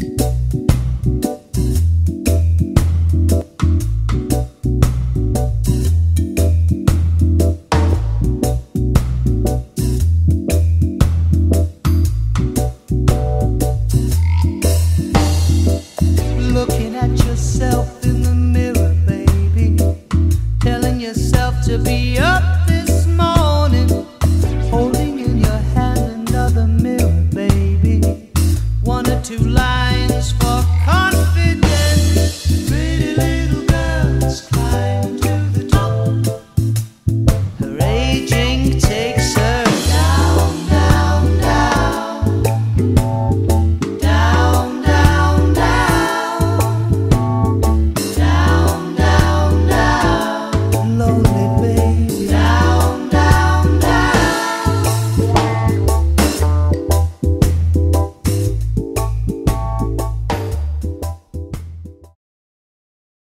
Looking at yourself in the mirror, baby, telling yourself to be up this morning, holding in your hand another mirror, baby, one or two lines for